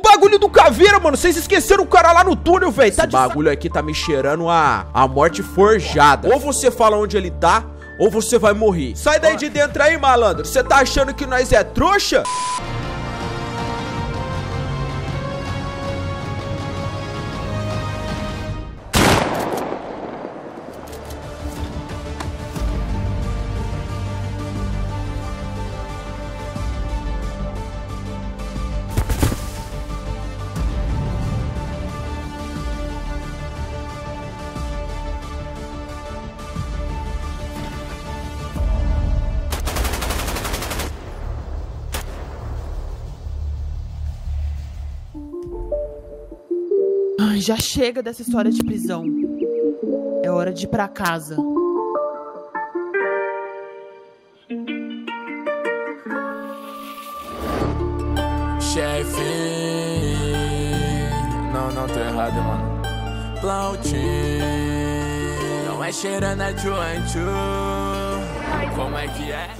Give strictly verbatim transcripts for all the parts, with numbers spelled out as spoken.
bagulho do caveira, mano. Vocês esqueceram o cara lá no túnel, velho. Esse tá bagulho aqui tá me cheirando a, a morte forjada. Ou você fala onde ele tá, ou você vai morrer. Sai daí de dentro aí, malandro. Você tá achando que nós é trouxa? Ai, já chega dessa história de prisão. É hora de ir pra casa. Chefe, não, não tô errado, mano. Plautinho, não é cheirando a tchu-anchu. Como é que é?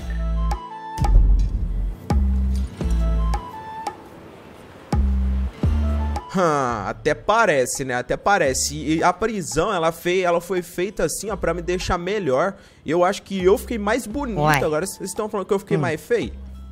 Hum, até parece, né? Até parece. E a prisão, ela, fei, ela foi feita assim, ó, pra me deixar melhor. Eu acho que eu fiquei mais bonito. Uai. Agora vocês estão falando que eu fiquei hum. mais feio?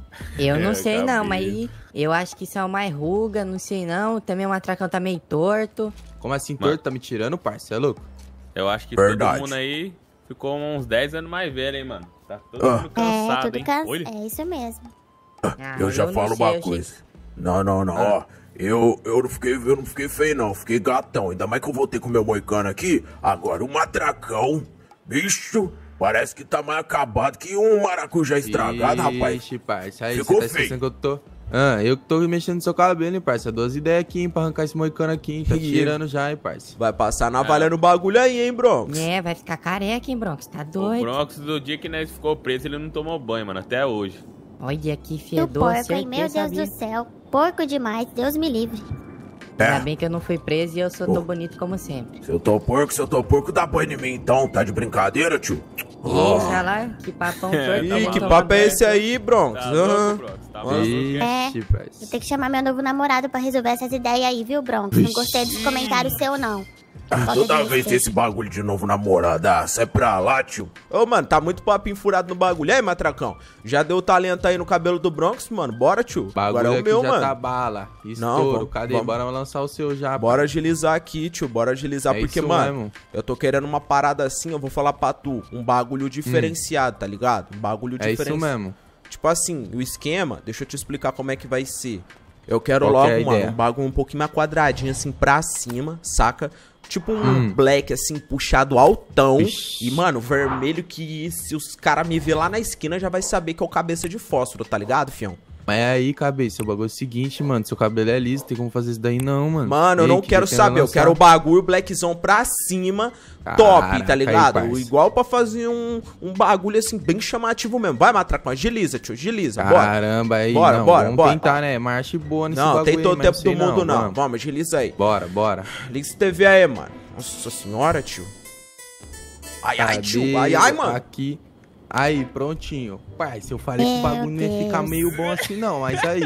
Eu não é, sei Gabi. não, mas eu acho que isso é uma ruga, não sei não. Também o matracão tá meio torto. Como assim torto? Mano. Tá me tirando, parça? É louco? Eu acho que Verdade. todo mundo aí ficou uns dez anos mais velho, hein, mano? Tá todo ah. mundo cansado, é, tudo hein? Can... É isso mesmo. Ah, eu já eu falo uma coisa. Sei. Não, não, não, ah. ó. Eu, eu, não fiquei, eu não fiquei feio, não. Fiquei gatão. Ainda mais que eu voltei com o meu moicano aqui. Agora, o matracão, bicho, parece que tá mais acabado que um maracujá estragado, Ixi, rapaz. Ixi, parça. Aí Ficou você tá feio. Que eu tô... Ah, eu que tô mexendo no seu cabelo, hein, parça. Duas ideias aqui, hein, pra arrancar esse moicano aqui, hein. Tá tirando já, hein, parça. Vai passar navalha no bagulho aí, hein, Bronx. É, vai ficar careca, hein, Bronx. Tá doido. O Bronx, do dia que nós ficou preso, ele não tomou banho, mano, até hoje. Olha que fedor, porco, hein? Meu Deus sabia. do céu. Porco demais, Deus me livre. É. Ainda bem que eu não fui preso e eu sou oh. tão bonito como sempre. Se eu tô porco, se eu tô porco, dá banho em mim então. Tá de brincadeira, tio? Oh. Ixi, lá, que papão torto. Ih, que papo é esse aí, Bronx? Tá louco, Bronx? Tá louco, é, vou ter que chamar meu novo namorado pra resolver essas ideias aí, viu, Bronx? Não gostei dos comentários seu, não. Ah, toda vez tem esse bagulho de novo namorado, ah, sai pra lá, tio. Ô, mano, tá muito papinho furado no bagulho. E aí, matracão? Já deu talento aí no cabelo do Bronx, mano? Bora, tio. Bagulho Agora é o meu, já mano. Tá bala. Estouro, não, vamos, cadê? Vamos. Bora lançar o seu já. Bora pai. agilizar aqui, tio. Bora agilizar, é porque, mano, mesmo. eu tô querendo uma parada assim, eu vou falar pra tu. Um bagulho diferenciado, hum. tá ligado? Um bagulho é diferenciado. É isso mesmo. Tipo assim, o esquema, deixa eu te explicar como é que vai ser. Eu quero Qual logo, que é mano, ideia? um bagulho um pouquinho mais quadradinho, assim, pra cima, saca? Tipo um hum. black, assim, puxado altão. Ixi. E, mano, vermelho que se os caras me ver lá na esquina já vai saber que é o cabeça de fósforo, tá ligado, fião? Mas é aí, cabeça, o bagulho é o seguinte, mano, seu cabelo é liso, tem como fazer isso daí não, mano. Mano, eu não que quero saber, eu quero o bagulho blackzão pra cima, Caraca, top, tá ligado? Aí, igual pra fazer um, um bagulho assim, bem chamativo mesmo. Vai, matracão, agiliza, tio, agiliza, bora. Caramba, aí, bora, não, bora, vamos bora. tentar, né, marcha boa nesse não, bagulho Não, tem todo o tempo do mundo não, vamos. vamos, agiliza aí. Bora, bora. Liga esse T V aí, mano. Nossa senhora, tio. Ai, ai, tio, ai, ai, mano. Aqui. Aí, prontinho. Pai, se eu falei que o bagulho não ia ficar meio bom assim, não, mas aí.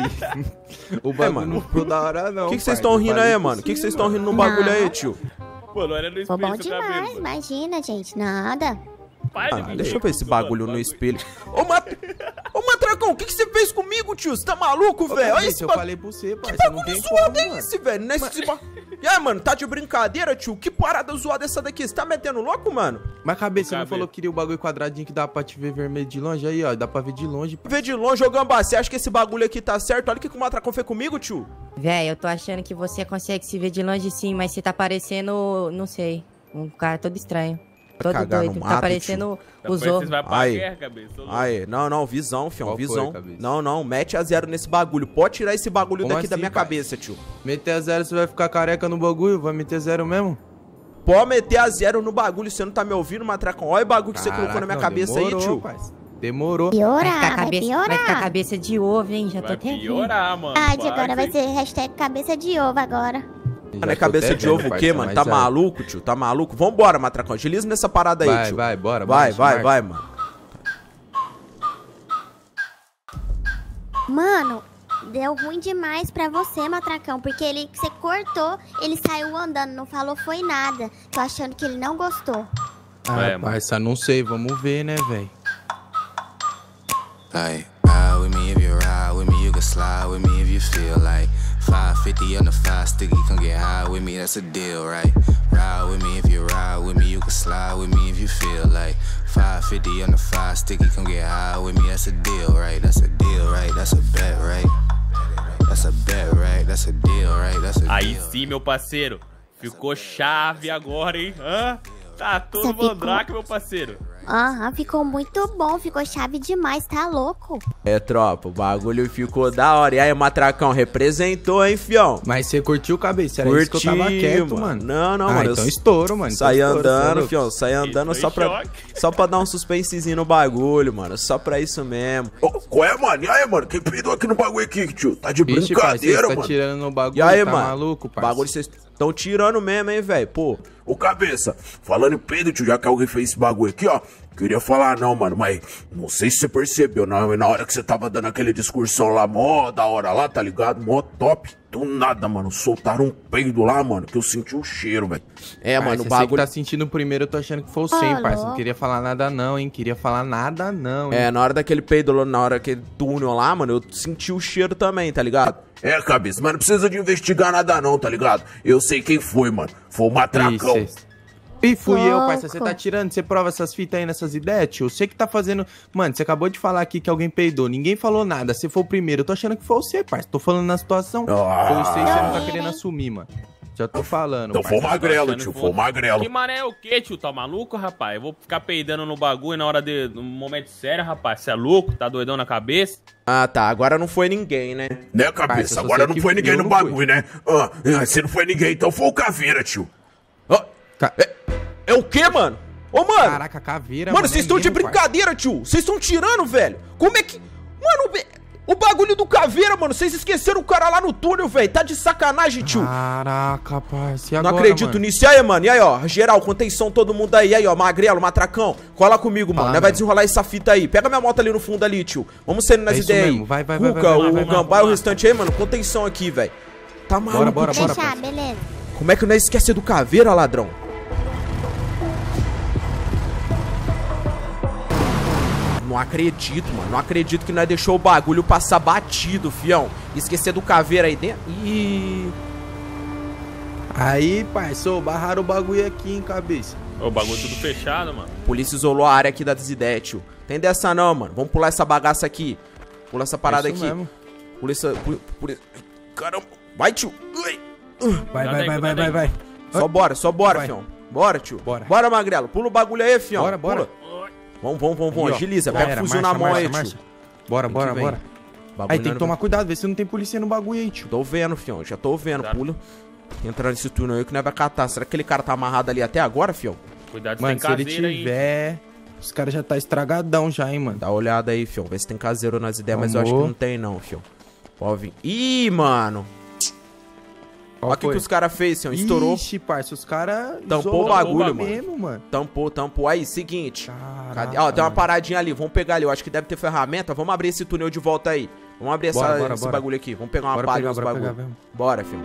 O bagulho é, mano, não ficou da hora, não. O que vocês estão rindo aí, mano? O que vocês estão rindo no bagulho aí, tio? Pô, não era no espelho. Foi bom demais, imagina, gente. Nada. Ah, deixa eu ver esse bagulho no espelho. Ô, Mat... Ô Matracão, o que, que você fez comigo, tio? Você tá maluco, velho? Olha esse eu ba... falei pra você, pai. Que Você não bagulho tem zoado como, é esse, velho? Mas... Esse ba... E aí, mano, tá de brincadeira, tio? Que parada zoada essa daqui? Você tá metendo louco, mano? Mas cabeça, você não falou que queria o bagulho quadradinho que dá pra te ver vermelho de longe? Aí, ó, dá pra ver de longe. Ver de longe, ô Gambá, você acha que esse bagulho aqui tá certo? Olha o que, que o Matracão fez comigo, tio. Véi, eu tô achando que você consegue se ver de longe sim, mas você tá parecendo, não sei, um cara todo estranho. Todo Cagar doido, mato, tá parecendo tio. os ovos. Aí, aí, não, não, visão, fião, Qual visão. foi, não, não, mete a zero nesse bagulho. Pode tirar esse bagulho Como daqui assim, da minha pai? cabeça, tio. Meter a zero, você vai ficar careca no bagulho? Vai meter zero mesmo? Pode meter a zero no bagulho, você não tá me ouvindo, Matracão? Olha o bagulho que Caraca, você colocou na minha não, cabeça demorou, aí, tio. Parceiro. Demorou. Piorar, vai ficar, vai cabeça, piorar. vai ficar cabeça de ovo, hein? Já tô vai até vendo. piorar, mano. Ah, de agora vai ser hashtag cabeça de ovo agora. Mano, é cabeça de ovo o quê, mano? Tá maluco, tio? Tá maluco? Vambora, Matracão. Agiliza nessa parada aí, vai, tio. Vai, bora, Vai, marcha, vai, marcha. vai, mano. Mano, deu ruim demais pra você, Matracão, porque ele, você cortou, ele saiu andando, não falou foi nada. Tô achando que ele não gostou. Ah, É, parça, não sei, vamos ver, né, velho? Like, ride with me if you ride with me, you can slide with me if you feel like five fifty on the five sticky, come get high with me, that's a deal, right? Ride with me if you ride with me, you can slide with me if you feel like five fifty on the five sticky, come get high with me, that's a deal, right? That's a deal, right? That's a bet, right? That's a bet, right? That's a deal, right? That's a deal. Aí sim, meu parceiro. Ficou chave agora, hein? Hã? Tá todo mandrake, meu parceiro. Aham, ficou muito bom, ficou chave demais, tá louco? É, tropa, o bagulho ficou da hora. E aí, Matracão, representou, hein, fião? Mas você curtiu, cabeça? Era isso que eu tava quieto, mano. Não, não, ah, mano. então estouro, mano. Saí então estouro, andando, tá fião. Saí andando Isso só foi pra, choque. só pra dar um suspensezinho no bagulho, mano. Só pra isso mesmo. Ô, qual é, mano? E aí, mano? Quem peidou aqui no bagulho aqui, tio? Tá de Vixe, brincadeira, parceiro, mano. tá tirando no bagulho, E aí, tá mano? maluco, parceiro? Bagulho vocês tão tirando mesmo, hein, velho? Pô. Ô, cabeça, falando em peido, tio, já que alguém fez esse bagulho aqui, ó. Queria falar não, mano, mas não sei se você percebeu, não, na hora que você tava dando aquele discursão lá, mó da hora lá, tá ligado? Mó top. Do nada, mano, soltaram um peido lá, mano, que eu senti o cheiro, velho. É, mano, o Você bagulho... que tá sentindo o primeiro, eu tô achando que foi o cem, parça. Não queria falar nada não, hein? Queria falar nada não, hein? É, na hora daquele peido, lá, na hora daquele túnel lá, mano, eu senti o cheiro também, tá ligado? É, cabeça, mas não precisa de investigar nada não, tá ligado? Eu sei quem foi, mano. Foi o Matracão. Isso. E fui eu, Louco. parça. Você tá tirando, você prova essas fitas aí nessas ideias, tio? Você que tá fazendo... Mano, você acabou de falar aqui que alguém peidou. Ninguém falou nada. Você foi o primeiro. Eu tô achando que foi você, parça. Tô falando na situação. Ah. Foi você e você não tá querendo assumir, mano. Já tô falando, Então foi o parça. magrelo, Achando tio, que foi o magrelo. Que mané é o quê, tio? Tá maluco, rapaz? Eu vou ficar peidando no bagulho na hora de... No momento sério, rapaz. Você é louco? Tá doidão na cabeça? Ah, tá. Agora não foi ninguém, né? Né, Parça, cabeça? só Agora sei não que foi ninguém eu no não bagulho, fui. né? Ah, ah, se não foi ninguém, então foi o Caveira, tio. Ah, Ca- é, é o quê, mano? Ô, mano! Caraca, caveira, Mano, vocês é estão de mesmo, parça. brincadeira, tio. Vocês estão tirando, velho. Como é que... Mano, ve- o bagulho do Caveira, mano. Vocês esqueceram o cara lá no túnel, velho. Tá de sacanagem, tio. Caraca, parça. E Não agora, acredito mano? nisso. E aí, mano? E aí, ó? Geral, contenção, todo mundo aí. E aí, ó? Magrelo, Matracão. Cola comigo, mano. Fala, Nós vai meu. desenrolar essa fita aí. Pega minha moto ali no fundo ali, tio. Vamos sendo nas É isso ideias aí. mesmo. Vai, vai, vai, Ruka, vai, vai, o vai, vai, Gambá e o vai. restante aí, mano. Contenção aqui, velho. Tá maluco, Bora, bora, tio. bora, Deixar, parça. beleza. Como é que nós esquece do Caveira, ladrão? Não acredito, mano. Não acredito que nós deixou o bagulho passar batido, fião. Esquecer do Caveira aí dentro. Ih. Aí, parça, barraram o bagulho aqui, hein, cabeça. O bagulho tudo fechado, mano. Polícia isolou a área aqui das ideias, tio. Tem dessa não, mano. Vamos pular essa bagaça aqui. Pula essa parada É isso aqui. mesmo. Polícia. Poli, polícia. Caramba. Vai, tio. Ui. Vai, Cuidado vai, aí, vai, vai, cuidado vai, aí. vai. Só bora, só bora, Vai. fião. Bora, tio. Bora. Bora, Magrelo. Pula o bagulho aí, fião. Bora, bora. Pula. Vamos, vamos, vamos, vamos. Aí, ó. Agiliza. Já Pega o era, fuzil marcha, na mão marcha, aí, marcha. tio. Bora, Tem bora, que vem. bora. Bagulho Aí tem que não- tomar cuidado, vê se não tem polícia no bagulho aí, tio. Tô vendo, fião. Já tô vendo. Cuidado. Pula. Entrar nesse túnel aí que nós vai catar. Será que aquele cara tá amarrado ali até agora, fião? Cuidado, Mano, tem se ele caseira aí. tiver... Os caras já tá estragadão já, hein, mano. Dá uma olhada aí, fião. Vê se tem caseiro nas ideias, mas eu acho que Amor. não tem não, fião. Pode vir. Ih, mano. Qual Olha o que, foi? que os caras fez, fião. Estourou. Ixi, parça, os caras... Tampou o bagulho, mano. mesmo, mano. Tampou, tampou. Aí, seguinte. Caraca, Cadê? Ó, tem uma mano. paradinha ali. Vamos pegar ali. Eu acho que deve ter ferramenta. Vamos abrir esse túnel de volta aí. Vamos abrir essa, Bora, bora, esse bora. bagulho aqui. Vamos pegar uma Bora palha e pegar, uns bora bagulho. pegar, vamos. Bora, filho.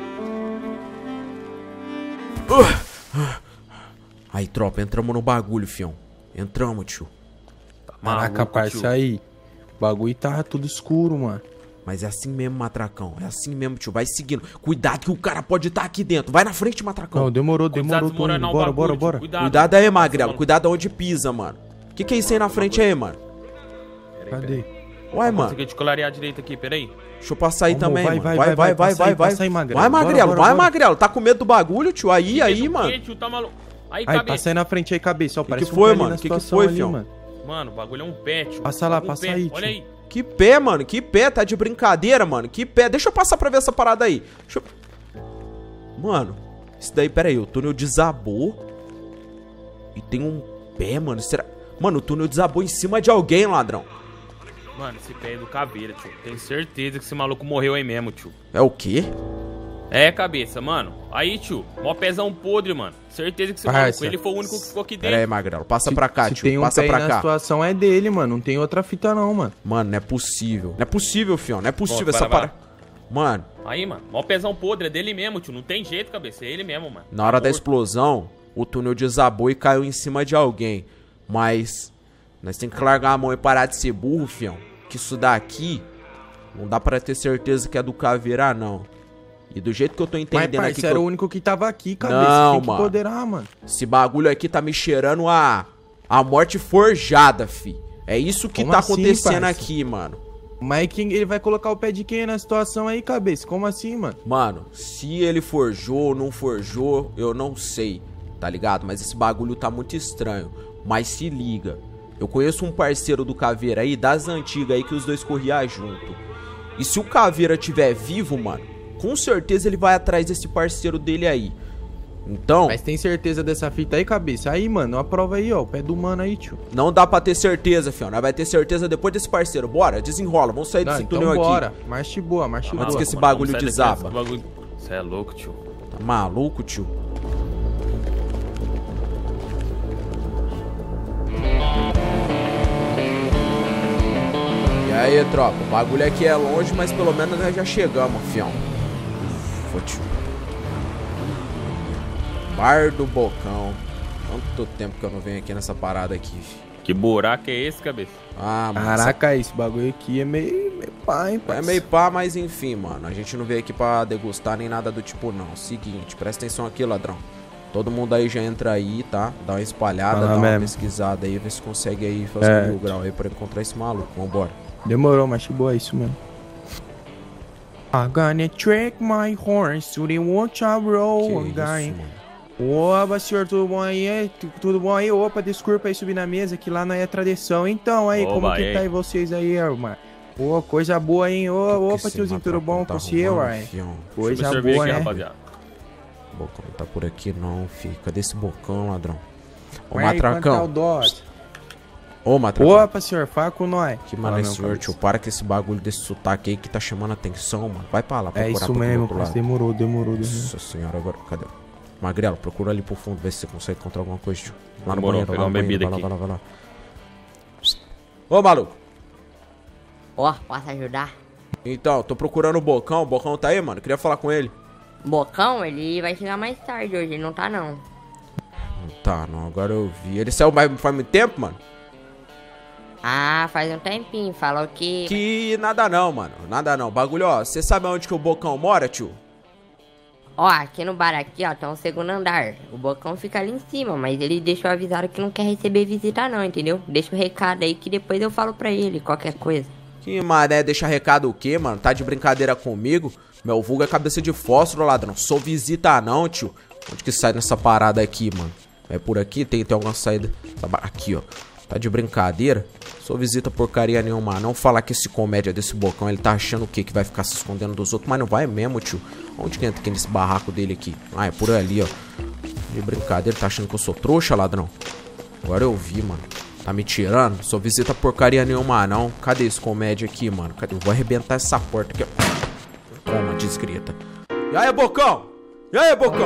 Aí, tropa, entramos no bagulho, fião. Entramos, tio. Caraca, Maluco, parça, tio. aí. O bagulho tá tudo escuro, mano. Mas é assim mesmo, Matracão. É assim mesmo, tio. Vai seguindo. Cuidado que o cara pode estar aqui dentro. Vai na frente, Matracão. Não, demorou, Cuidado demorou, de tô indo. desmoronar o Bora, bagulho, bora, tio. bora. Cuidado. Cuidado aí, Magrelo. Mano. Cuidado onde pisa, mano. Que que é isso aí na frente aí, mano? Cadê? Uai, mano. Consegui te clarear direito aqui, peraí. Deixa eu passar aí Vamos, também, vai, mano. vai, Vai, vai, vai, vai, vai, passa aí, vai. passa aí, Magrelo. Vai, Bora, Magrelo. bora, Vai, bora. Magrelo. Tá com medo do bagulho, tio? Aí, aí, Medo o mano. quê, tio? Tá maluco? Aí, Aí, cabeça. passa aí na frente aí, cabeça. Ó, parece que foi, um pé ali mano? na Que que situação foi, ali, fião? mano. Mano, o bagulho é um pé, tio. Passa lá, Um passa pé. aí, Olha tio. aí. Que pé, mano? Que pé? Tá de brincadeira, mano? Que pé? Deixa eu passar pra ver essa parada aí. Deixa eu... Mano, isso daí, pera aí. O túnel desabou. E tem um pé, mano. Será... Mano, o túnel desabou em cima de alguém, ladrão. Mano, esse pé é do Caveira, tio. Tenho certeza que esse maluco morreu aí mesmo, tio. É o quê? É, cabeça, mano. Aí, tio. Mó pezão podre, mano. Certeza que esse Parça. maluco, ele foi o único que ficou aqui Pera aí, dentro. Magrelo. Passa pra cá, Se tio. tem um Passa pé aí pra na cá. situação é dele, mano. Não tem outra fita não, mano. Mano, não é possível. Não é possível, fião. Não é possível Volta, essa vai lá, parada. Mano. Aí, mano. Mó pesão podre, é dele mesmo, tio. Não tem jeito, cabeça. É ele mesmo, mano. Na hora da explosão, o túnel desabou e caiu em cima de alguém. Mas nós temos que largar a mão e parar de ser burro, fião. Que isso daqui não dá pra ter certeza que é do Caveira, não. E do jeito que eu tô entendendo Mas, aqui... Mas, era eu... o único que tava aqui, cabeça. Não, tem que mano. poderar, mano. Esse bagulho aqui tá me cheirando a... a morte forjada, fi. É isso que Como tá assim, acontecendo parça? aqui, mano. Mas quem, ele vai colocar o pé de quem na situação aí, cabeça? Como assim, mano? Mano, se ele forjou ou não forjou, eu não sei, tá ligado? Mas esse bagulho tá muito estranho. Mas se liga, eu conheço um parceiro do Caveira aí, das antigas aí, que os dois corriam junto. E se o Caveira tiver vivo, mano, com certeza ele vai atrás desse parceiro dele aí. Então... Mas tem certeza dessa fita aí, cabeça? Aí, mano, a prova aí, ó, o pé do mano aí, tio. Não dá pra ter certeza, fião. Nós vai ter certeza depois desse parceiro. Bora, desenrola, vamos sair Não, desse então túnel bora. aqui. Marcha boa, marcha boa. Antes que esse bagulho desaba. Você é louco, tio. Tá maluco, tio? E aí, tropa, o bagulho aqui é longe, mas pelo menos nós já chegamos, fião. Ufa, tio. Bar do Bocão. Quanto tempo que eu não venho aqui nessa parada aqui, fi. Que buraco é esse, cabeça? Ah, mano. Caraca, essa... esse bagulho aqui é meio, meio pá, hein, É parça? meio pá, mas enfim, mano. A gente não veio aqui pra degustar nem nada do tipo, não. Seguinte, presta atenção aqui, ladrão. Todo mundo aí já entra aí, tá? Dá uma espalhada, Fala dá uma mesmo. pesquisada aí, vê se consegue aí fazer É. um mil grau aí pra encontrar esse maluco. Vambora. Demorou, marcha boa, é isso mesmo. I'm gonna track my horse to the watch I roll, Que I'm isso, going. mano. Opa, senhor, tudo bom aí? Tu- Tudo bom aí? Opa, desculpa aí subir na mesa, que lá não é tradição. Então, aí, Oba, como que aí. tá aí vocês aí, irmã? Ô, coisa boa, hein? Ô, Que opa, esse tiozinho, tudo matracão bom tá com você, arrumando, uai? fião? Coisa Deixa eu ver boa, aqui, né? rapaziada. Bocão não tá por aqui não, filho. Cadê esse Bocão, ladrão? Ô, Ué, quanto tá o Matracão. dó? Ô, Matracão. Opa, senhor, fala com nós. Que Fala, mano é meu senhor, cabeça. tio. Para com esse bagulho desse sotaque aí que tá chamando atenção, mano. Vai pra lá, É procurar isso pro mesmo, outro mas lado. demorou, demorou, demorou. Nossa senhora, agora, cadê? Magrelo, procura ali pro fundo, ver se você consegue encontrar alguma coisa, tio. Lá no Demorou, banheiro, pegar lá no uma banheiro, bebida vai lá, aqui. vai lá, vai lá. Ô, maluco. Ó, posso ajudar? Então, tô procurando o Bocão. O Bocão tá aí, mano? Queria falar com ele. Bocão, ele vai chegar mais tarde hoje, ele não tá não. Não tá, não. Agora eu vi. Ele saiu mais, faz muito tempo, mano? Ah, faz um tempinho, falou que... Que nada não, mano. Nada não. Bagulho, ó. Você sabe onde que o Bocão mora, tio? Ó, aqui no bar aqui, ó, tá um segundo andar. O Bocão fica ali em cima, mas ele deixou avisado que não quer receber visita não, entendeu? Deixa o recado aí que depois eu falo pra ele, qualquer coisa. Que mané, deixa recado o quê, mano? Tá de brincadeira comigo? Meu vulgo é cabeça de fósforo, ladrão. Sou visita não, tio. Onde que sai nessa parada aqui, mano? É por aqui? Tem, tem alguma saída? Aqui, ó. Tá de brincadeira? Sou visita porcaria nenhuma. Não falar que esse comédia desse Bocão, ele tá achando o quê? Que vai ficar se escondendo dos outros. Mas não vai mesmo, tio. Onde que entra aqui nesse barraco dele aqui? Ah, é por ali, ó. De brincadeira, tá achando que eu sou trouxa, ladrão? Agora eu vi, mano. Tá me tirando? Sou visita porcaria nenhuma, não. Cadê esse comédia aqui, mano? Cadê? Eu vou arrebentar essa porta aqui, ó. Toma, desgrita. E aí, Bocão? E aí, Bocão?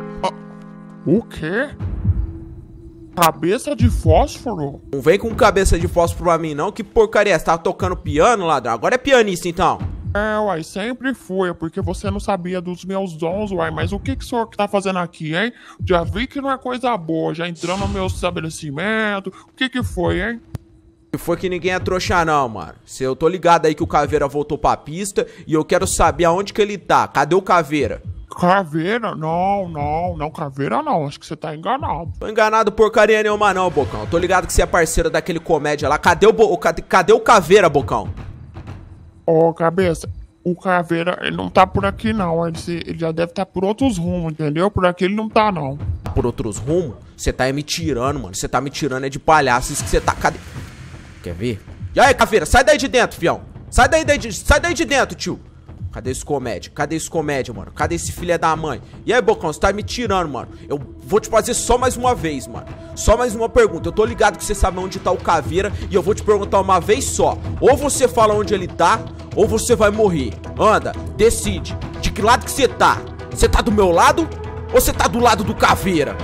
O quê? Cabeça de fósforo? Não vem com cabeça de fósforo pra mim, não. Que porcaria, você tava tocando piano, ladrão? Agora é pianista, então. É, uai, sempre foi, porque você não sabia dos meus dons, uai. Mas o que que o senhor tá fazendo aqui, hein? Já vi que não é coisa boa, já entrando no meu estabelecimento. O que que foi, hein? E foi que ninguém é trouxa, não, mano. Se eu tô ligado aí que o Caveira voltou pra pista e eu quero saber aonde que ele tá. Cadê o Caveira? Caveira? Não, não, não, caveira não. Acho que você tá enganado. Tô enganado porcaria nenhuma, não, Bocão. Eu tô ligado que você é parceiro daquele comédia lá. Cadê o, Bo... cadê, cadê o Caveira, Bocão? Ô, oh, cabeça, o caveira, ele não tá por aqui, não. Ele, se, ele já deve estar tá por outros rumos, entendeu? Por aqui ele não tá, não. Por outros rumos? Você tá aí me tirando, mano. Você tá me tirando é de palhaço. Isso que você tá... Cadê? Quer ver? E aí, Caveira, sai daí de dentro, fião. Sai daí, daí de... sai daí de dentro, tio. Cadê esse comédia? Cadê esse comédia, mano? Cadê esse filho da mãe? E aí, Bocão, você tá me tirando, mano. Eu vou te fazer só mais uma vez, mano. Só mais uma pergunta. Eu tô ligado que você sabe onde tá o Caveira e eu vou te perguntar uma vez só. Ou você fala onde ele tá, ou você vai morrer. Anda, decide. De que lado que você tá? Você tá do meu lado ou você tá do lado do Caveira?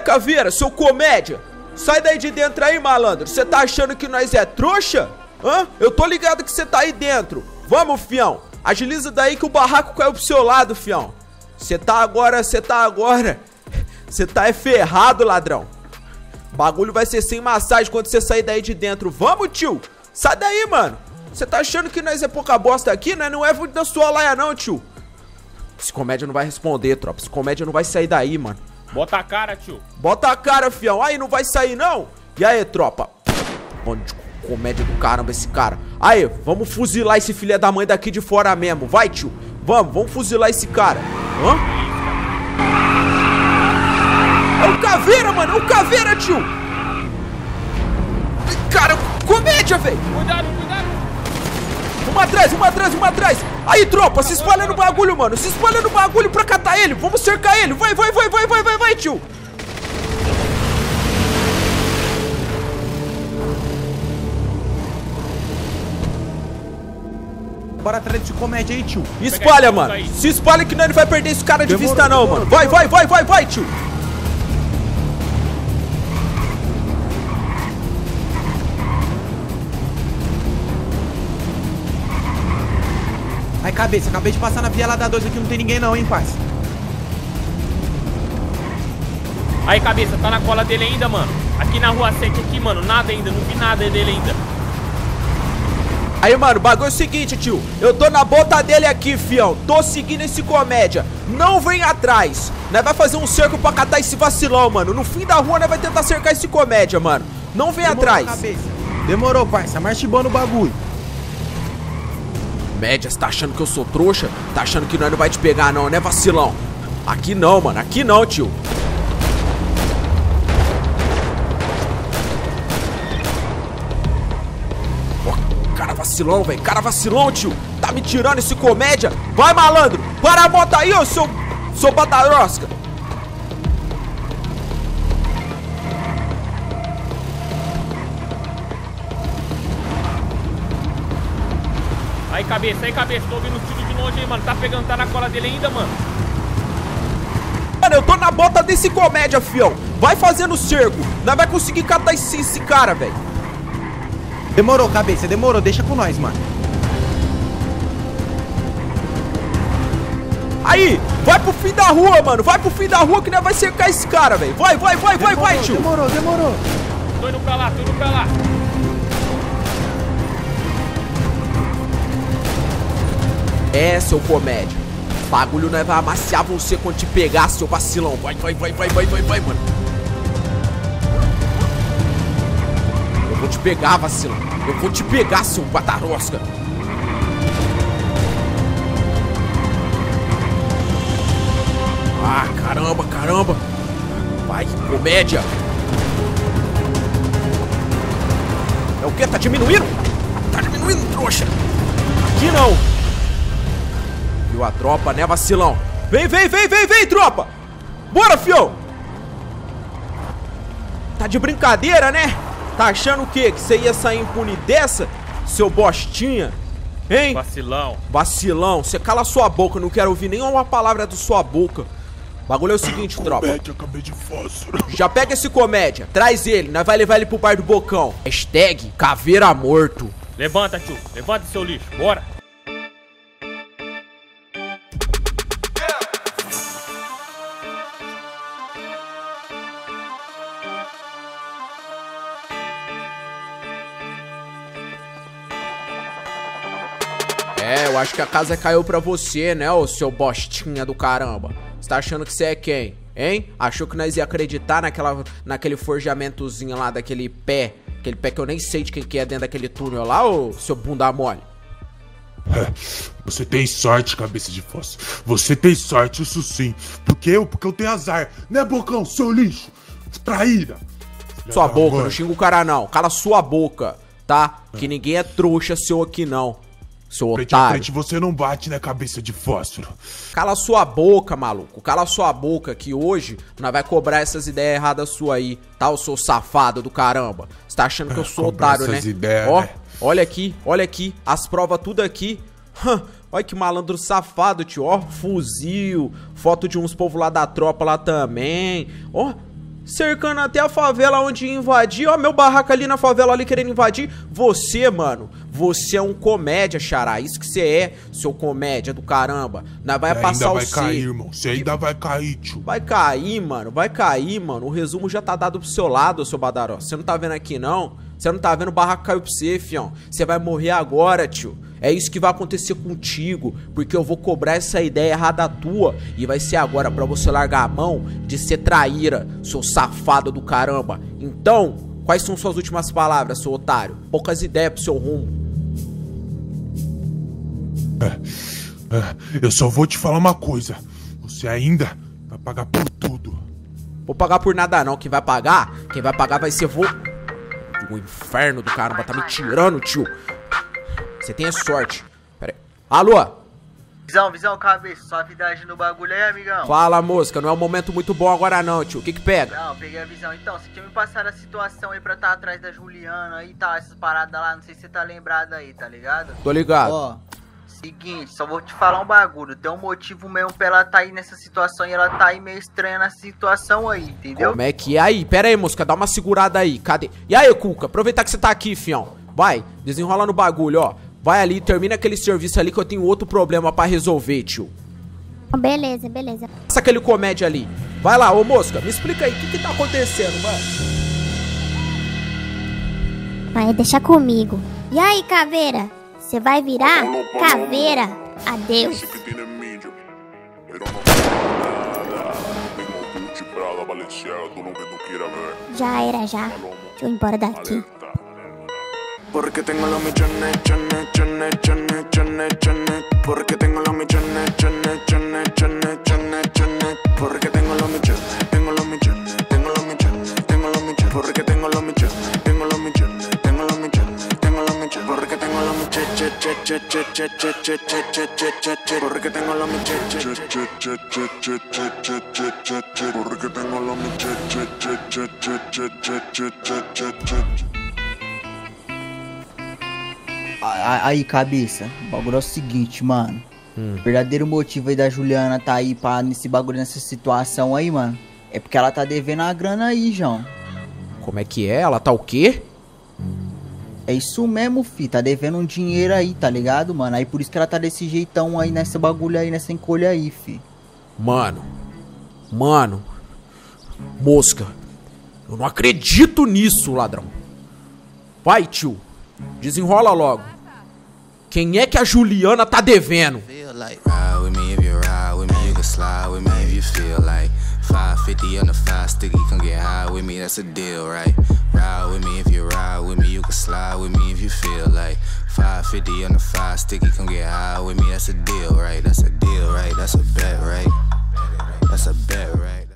Caveira, seu comédia. Sai daí de dentro aí, malandro. Você tá achando que nós é trouxa? Hã? Eu tô ligado que você tá aí dentro. Vamos, fião. Agiliza daí que o barraco caiu pro seu lado, fião. Você tá agora, você tá agora. Você tá é ferrado, ladrão. Bagulho vai ser sem massagem quando você sair daí de dentro. Vamos, tio. Sai daí, mano. Você tá achando que nós é pouca bosta aqui, né? Não é da sua laia não, tio. Esse comédia não vai responder, tropa. Esse comédia não vai sair daí, mano. Bota a cara, tio. Bota a cara, fião. Aí, não vai sair, não? E aí, tropa? Mano, de comédia do caramba esse cara. Aí, vamos fuzilar esse filé da mãe daqui de fora mesmo. Vai, tio. Vamos, vamos fuzilar esse cara. Hã? É o Caveira, mano. É o Caveira, tio. Cara, comédia, velho. Cuidado, cuidado. Uma atrás, uma atrás, uma atrás. Aí, tropa, se espalha no bagulho, mano. Se espalha no bagulho pra catar ele. Vamos cercar ele. Vai, vai, vai, vai, vai, vai, vai, tio. Bora atrás desse comédia aí, tio. Espalha, mano. Se espalha que nós não vai perder esse cara de vista, não, mano. Vai, vai, vai, vai, vai, tio. Aí, cabeça, acabei de passar na viela da dois aqui, não tem ninguém não, hein, parça. Aí, cabeça, tá na cola dele ainda, mano. Aqui na rua sete aqui, mano, nada ainda, não vi nada dele ainda. Aí, mano, o bagulho é o seguinte, tio. Eu tô na bota dele aqui, fião. Tô seguindo esse comédia. Não vem atrás. Nós vai fazer um cerco pra catar esse vacilão, mano. No fim da rua, nós vai tentar cercar esse comédia, mano. Não vem Demorou, atrás. Cabeça. Demorou, parça. Marcha boa no bagulho. Média, você tá achando que eu sou trouxa? Tá achando que nós não vai te pegar não, né, vacilão? Aqui não, mano, aqui não, tio. Oh, cara vacilão, velho, cara vacilão, tio. Tá me tirando esse comédia. Vai, malandro, para a moto aí, ô seu, seu batarosca. Aí, cabeça, aí, cabeça, tô ouvindo o tiro de longe aí, mano. Tá pegando, tá na cola dele ainda, mano. Mano, eu tô na bota desse comédia, fião. Vai fazendo cerco. Nós vai conseguir catar esse, esse cara, velho. Demorou, cabeça, demorou. Deixa com nós, mano. Aí, vai pro fim da rua, mano. Vai pro fim da rua que nós vai cercar esse cara, velho. Vai, vai, vai, vai, vai, tio. Demorou, demorou. Tô indo pra lá, tô indo pra lá. É, seu comédia. Bagulho não vai amaciar você quando te pegar, seu vacilão. Vai, vai, vai, vai, vai, vai, vai, mano. Eu vou te pegar, vacilão. Eu vou te pegar, seu batarosca. Ah, caramba, caramba. Vai, comédia. É o quê? Tá diminuindo? Tá diminuindo, trouxa. Aqui não. Viu a tropa, né, vacilão? Vem, vem, vem, vem, vem, tropa! Bora, fião! Tá de brincadeira, né? Tá achando o quê? Que você ia sair impune dessa? Seu bostinha? Hein? Vacilão. Vacilão. Você cala sua boca, não quero ouvir nenhuma palavra da sua boca. O bagulho é o seguinte, tropa. Comédia, acabei de fósforo. Já pega esse comédia, traz ele, nós vai levar ele pro bar do Bocão. Hashtag Caveira Morto. Levanta, tio. Levanta, seu lixo. Bora. É, eu acho que a casa caiu pra você, né, ô seu bostinha do caramba. Você tá achando que você é quem, hein? Achou que nós ia acreditar naquela, naquele forjamentozinho lá, daquele pé. Aquele pé que eu nem sei de quem que é dentro daquele túnel lá, ô seu bunda mole. É, você tem sorte, cabeça de fósforo. Você tem sorte, isso sim. Porque eu, porque eu tenho azar. Né, Bocão, seu lixo? Traíra. Sua boca, não xinga o cara não. Cala sua boca, tá? Que ninguém é trouxa seu aqui não. Seu frente a otário. frente você não bate, né, cabeça de fósforo? Cala sua boca, maluco. Cala sua boca que hoje nós vai cobrar essas ideias erradas suas aí, tá? O seu safado do caramba. Você tá achando que eu sou otário, né? Ideias, ó, né? olha aqui, olha aqui. As provas tudo aqui. Hum, olha que malandro safado, tio. Ó, fuzil. Foto de uns povos lá da tropa lá também. Ó, cercando até a favela onde ia invadir. Ó, meu barraco ali na favela ali querendo invadir. Você, mano, você é um comédia, xará. Isso que você é, seu comédia do caramba. Nós vai passar o Você ainda vai cair, irmão. Você ainda vai cair, tio. Vai cair, mano. Vai cair, mano. O resumo já tá dado pro seu lado, seu badaró. Você não tá vendo aqui, não? Você não tá vendo? O barraco caiu pra você, fião. Você vai morrer agora, tio. É isso que vai acontecer contigo, porque eu vou cobrar essa ideia errada tua. E vai ser agora pra você largar a mão de ser traíra, seu safado do caramba. Então, quais são suas últimas palavras, seu otário? Poucas ideias pro seu rumo. É, é, eu só vou te falar uma coisa. Você ainda vai pagar por tudo. Vou pagar por nada não. Quem vai pagar, quem vai pagar vai ser vô... O inferno do caramba, tá me tirando, tio. Você tem sorte. Pera aí. Alô? Visão, visão, cabeça. Suavidade no bagulho aí, amigão. Fala, mosca. Não é um momento muito bom agora não, tio. O que que pega? Não, peguei a visão. Então, você tinha me passado a situação aí pra estar tá atrás da Juliana aí, tá? Essas paradas lá, não sei se você tá lembrado aí, tá ligado? Tô ligado. Ó, seguinte, só vou te falar um bagulho. Tem um motivo mesmo pra ela tá aí nessa situação e ela tá aí meio estranha nessa situação aí, entendeu? Como é que é aí? Pera aí, mosca. Dá uma segurada aí. Cadê? E aí, Cuca? Aproveitar que você tá aqui, fião. Vai, desenrola no bagulho, ó. Vai ali, termina aquele serviço ali que eu tenho outro problema pra resolver, tio. Beleza, beleza. Passa aquele comédia ali. Vai lá, ô mosca, me explica aí, o que que tá acontecendo, mano? Vai, deixa comigo. E aí, caveira? Você vai virar? Caveira, adeus. Já era, já. Deixa eu ir embora daqui. Porque tengo los millones, chones, chones, chones, chones, chones. Porque tengo los millones, chones, chones, chones, chones, chones. Porque tengo los millones, tengo los millones, tengo los millones, tengo los millones. Porque tengo los millones, tengo los millones, tengo los millones, tengo los millones. Porque tengo los millones, che che che che che che che che che che che che. Porque tengo los millones, che che che che che che che che che che. Porque tengo los millones, che che che che che che che che che. Aí, cabeça, o bagulho é o seguinte, mano. Hum. O verdadeiro motivo aí da Juliana tá aí pra, nesse bagulho, nessa situação aí, mano, é porque ela tá devendo a grana aí, João. Como é que é? Ela tá o quê? É isso mesmo, fi. Tá devendo um dinheiro aí, tá ligado, mano? Aí por isso que ela tá desse jeitão aí, nessa bagulho aí, nessa encolha aí, fi. Mano. Mano. Mosca. Eu não acredito nisso, ladrão. Vai, tio. Desenrola logo. Quem é que a Juliana tá devendo? Ride with me if you ride with me, you can slide with me if you feel like five fifty on the five sticky, come get high with me, that's a deal, right? Ride with me if you ride with me, you can slide with me if you feel like five fifty on the five sticky, come get high with me, that's a deal, right? That's a deal, right? That's a bet.